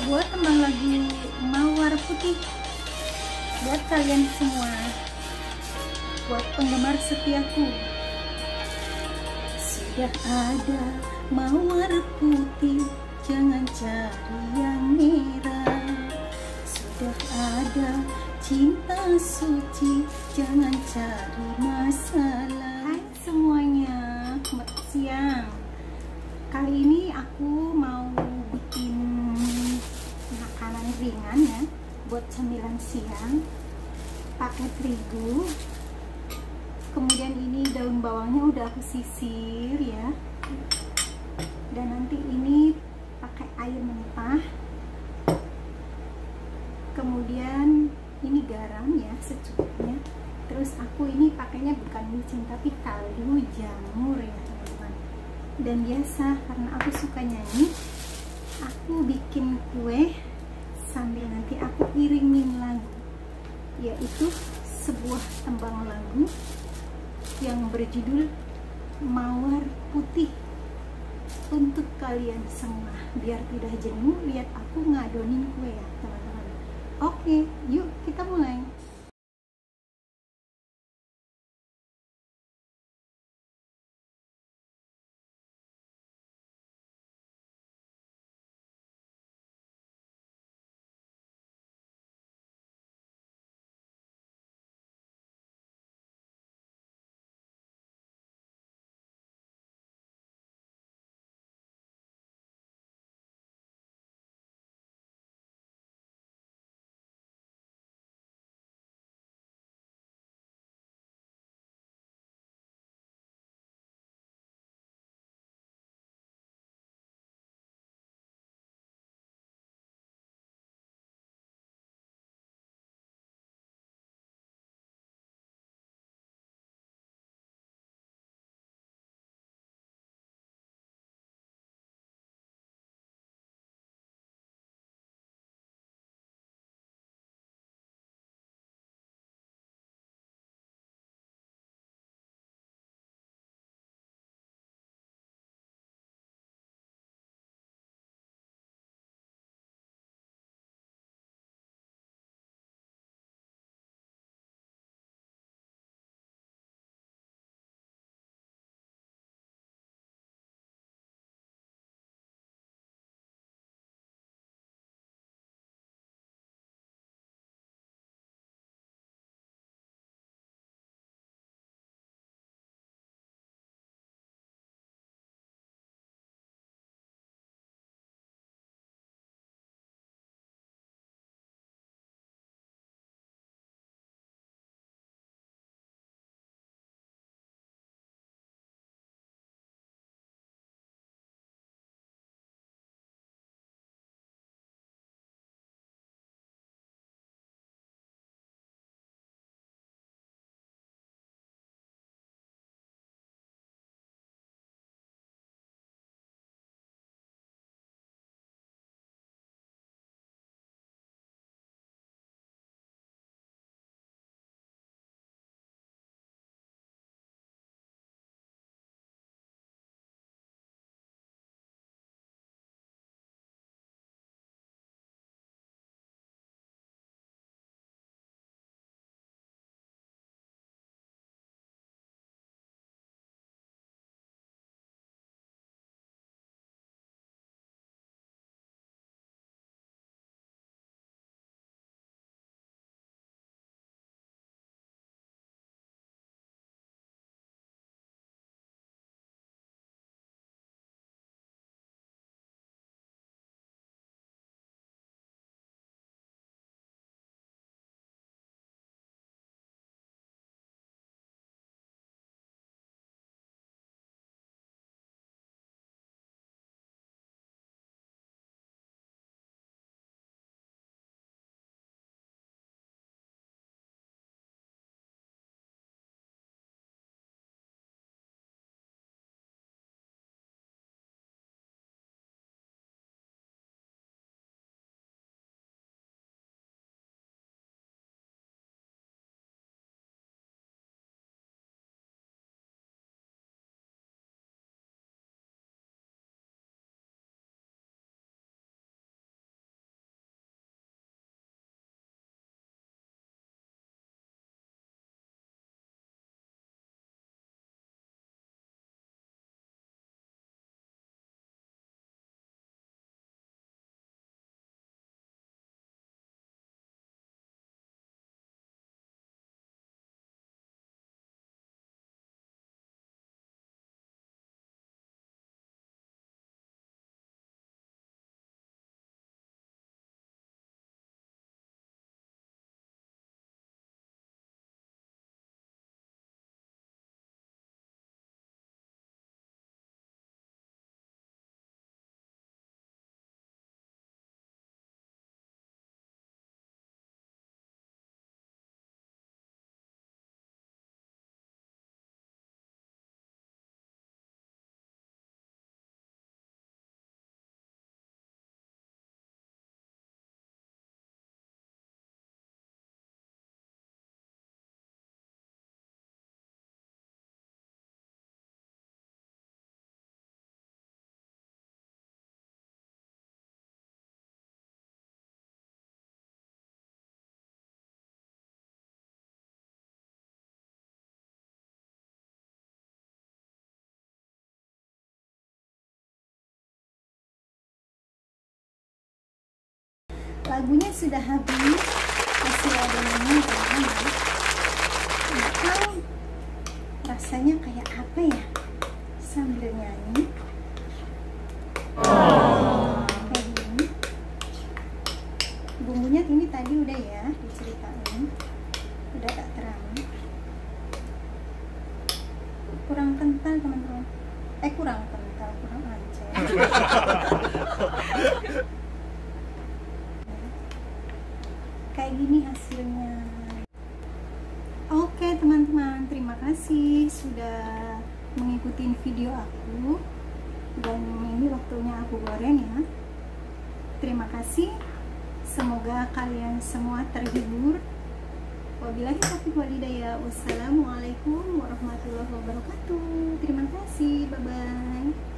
buat tembang lagu Mawar Putih buat kalian semua, buat penggemar setiaku. Sudah ada mawar putih, jangan cari yang merah. Sudah ada cinta suci, jangan cari masalah. Hai semuanya, selamat siang. Kali ini aku mau bikin makanan ringan ya, buat camilan siang. Pakai terigu. Kemudian ini daun bawangnya udah aku sisir ya. Dan nanti ini pakai air mentah. Kemudian ini garam ya secukupnya. Terus aku ini pakainya bukan micin tapi kaldu jamur ya teman-teman. Dan biasa karena aku suka nyanyi, aku bikin kue sambil nanti aku iringin lagu, yaitu sebuah tembang lagu yang berjudul Mawar Putih untuk kalian semua, biar tidak jenuh lihat aku ngadonin kue ya teman-teman. Oke, yuk kita mulai. lagunya sudah habis, hasil adonannya teman-teman. Nggak tahu rasanya kayak apa ya sambil nyanyi. Kayak gini. Bumbunya ini tadi udah ya diceritain, udah tak terang, kurang kental teman-teman. Kurang kental, kurang encer. Kayak gini hasilnya. Oke teman-teman, terima kasih sudah mengikuti video aku, dan ini waktunya aku goreng ya. Terima kasih, semoga kalian semua terhibur. Wabillahi taufiq wal hidayah. Wassalamualaikum warahmatullahi wabarakatuh. Terima kasih, bye bye.